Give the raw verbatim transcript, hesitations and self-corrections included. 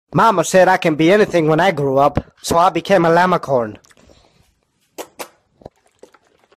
Mama said I can be anything when I grew up, so I became a Llamacorn.